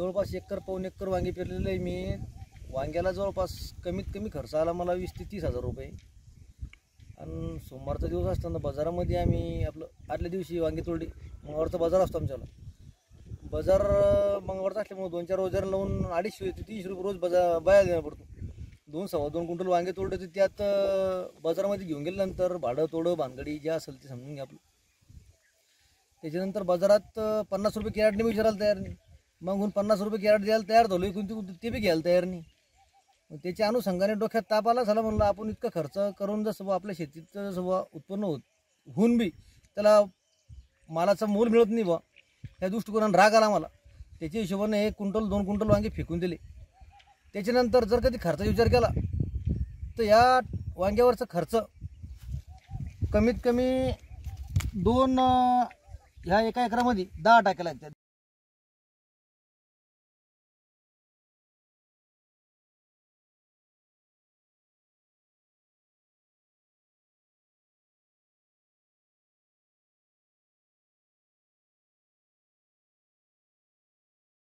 जवळपास एकर पाऊण एकर वांगे पेरलेलं आहे मी. वांग्याला जवळपास कमीत कमी खर्च आला मला 20 ते 30 हजार रुपये. आणि सोमवारचा दिवस असताना बाजारामध्ये आम्ही आपलं आदल्या दिवशी वांगे तोडली. मंगळवारचा बाजार असतो आमच्याला. बाजार मंगळवारचा असल्यामुळे 2-4 रोजगार लावून 250 ते 300 रुपये रोज बाया देणं पडतो. 2-2.25 क्विंटल वांगे तोडले तर त्यात बाजारामध्ये घेऊन गेल्यानंतर भाडं तोडं भानगडी जे असेल ते समजून घ्या आपलं. त्याच्यानंतर बाजारात 50 रुपये कॅरेटने मी विचारायला तयार नाही. मग 50 रुपये कॅरेट द्यायला तयार झालो, कोणती ते बी घ्यायला तयार नाही. मग त्याच्या अनुषंगाने डोक्यात ताप आला. झाला म्हणलं आपण इतका खर्च करून जसं आपल्या शेतीचं जसं उत्पन्न होऊन बी त्याला मालाचं मोल मिळत नाही बा, त्या दृष्टिकोनाने राग आला मला. त्याच्या हिशोबाने 1 क्विंटल 2 क्विंटल वांगे फेकून दिले. त्याच्यानंतर जर कधी खर्चाचा विचार केला तर या वांग्यावरचा खर्च कमीत कमी ह्या एका एकरामध्ये 10 टाक्या लागतात.